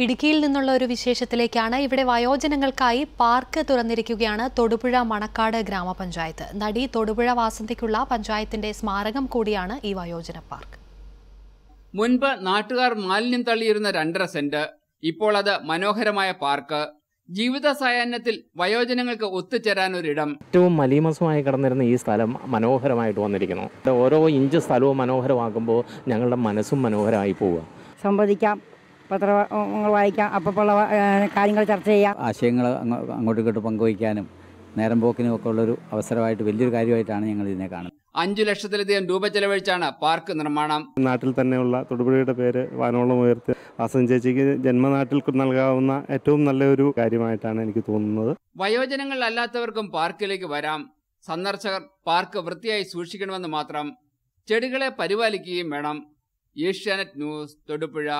ഇടുക്കിയിൽ നിന്നുള്ള ഒരു വിശേഷത്തിലേക്കാണ്. ഇവിടെ വയോജനങ്ങൾക്കായി പാർക്ക് തുറന്നിരിക്കുകയാണ് തൊടുപുഴ മണക്കാട് ഗ്രാമപഞ്ചായത്ത്. നടി തൊടുപുഴ വാസന്തിക്കുള്ള പഞ്ചായത്തിന്റെ സ്മാരകം കൂടിയാണ് ഈ വയോജന പാർക്ക്. മുൻപ് നാട്ടുകാർ മാലിന്യം തള്ളിയിരുന്ന 2.5 സെന്റ്, ഇപ്പോൾ അത് മനോഹരമായ പാർക്ക്. ജീവിത സായാഹ്നത്തിൽ വയോജനങ്ങൾക്ക് ഒത്തുചേരാൻ ഒരിടം. ഏറ്റവും മലീമസമായി കിടന്നിരുന്ന ഈ സ്ഥലം മനോഹരമായിട്ട് വന്നിരിക്കുന്നു. ഓരോ ഇഞ്ച് സ്ഥലവും മനോഹരമാക്കുമ്പോൾ ഞങ്ങളുടെ മനസ്സും മനോഹരമായി പോവുക. സംവദിക്കാം, പത്രങ്ങൾ വായിക്കാം, അപ്പോഴുള്ള കാര്യങ്ങൾ ചർച്ച ചെയ്യാം, ആശയങ്ങൾ അങ്ങോട്ടും ഇങ്ങോട്ടും പങ്കുവയ്ക്കാനും നേരം പോക്കിനും ഒക്കെ ഉള്ളൊരു അവസരമായിട്ട് വലിയൊരു കാര്യമായിട്ടാണ് ഞങ്ങൾ ഇതിനെ കാണുന്നത്. 5 ലക്ഷത്തിലധികം രൂപ ചെലവഴിച്ചാണ് പാർക്ക് നിർമ്മാണം. നാട്ടിൽ തന്നെയുള്ള തൊടുപുഴയുടെ പേര് വാനോളം ഉയർത്തി വാസൻ ചേച്ചിക്ക് ജന്മനാട്ടിൽ നൽകാവുന്ന ഏറ്റവും നല്ലൊരു കാര്യമായിട്ടാണ് എനിക്ക് തോന്നുന്നത്. വയോജനങ്ങൾ അല്ലാത്തവർക്കും പാർക്കിലേക്ക് വരാം. സന്ദർശകർ പാർക്ക് വൃത്തിയായി സൂക്ഷിക്കണമെന്ന് മാത്രം. ചെടികളെ പരിപാലിക്കുകയും വേണം. ഏഷ്യാനെറ്റ് ന്യൂസ്, തൊടുപുഴ.